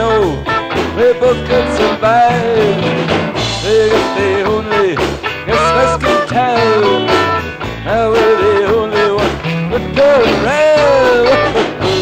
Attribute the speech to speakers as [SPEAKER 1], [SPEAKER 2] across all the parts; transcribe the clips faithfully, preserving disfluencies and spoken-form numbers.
[SPEAKER 1] know we both could survive. They got the only Mexican town. Now we're the only one with the round.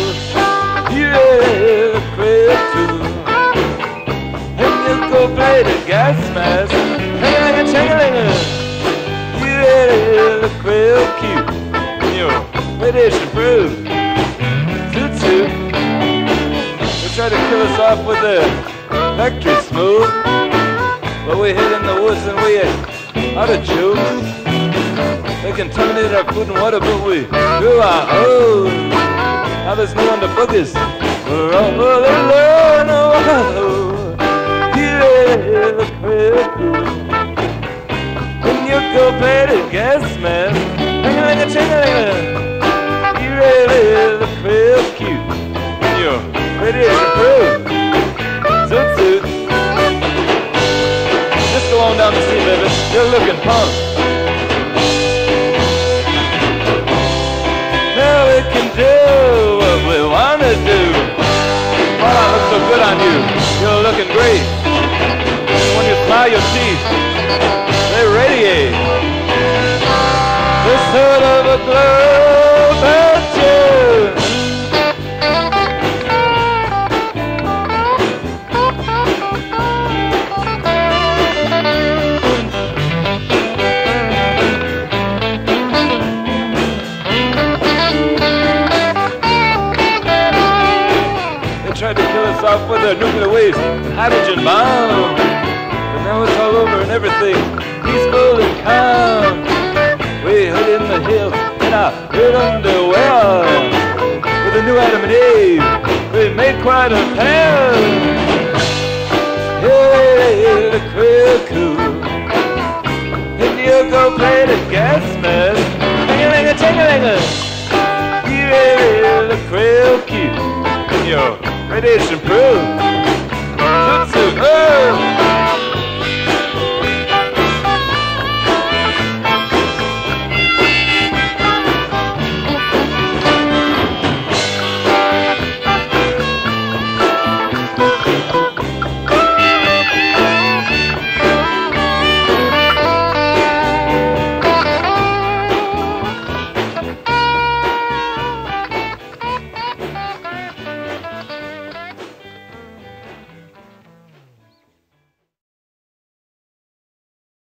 [SPEAKER 1] Yeah, the crib too. And you go play the gas mask. Hang-a-ling-a-chang-a-ling-a. Yeah, the crib cute. Your radiation proof. Toot toot. They try to kill us off with the factory smoke, but we hid in the woods and we ate out of jokes. They contaminated our food and water, but we grew our own. Now there's no one to bug us. We're all alone. Oh, yeah, the crib. When you go play the gas man, hang-a-ling-a-ching-a-ling-a. You really the crib cute. And your radiation proof. Zoot zoot. Just go on down the street, baby. You're looking punk. Now we can do what we want to do. Why I look so good on you? You're looking great. And when you smile, your teeth, they radiate. This sort of a glow about you. Tried to kill us off with a nuclear waste and hydrogen bomb, but now it's all over and everything peaceful and calm. We hid in the hills in our good underwear. With a new Adam and Eve, we made quite a pair. Hey, the crib cool. If you go play the gas mask, hang-a-ling-a-ching-a-ling-a. Yeah, the crib cute. Yo. Radiation proof. Toot toot. Oh.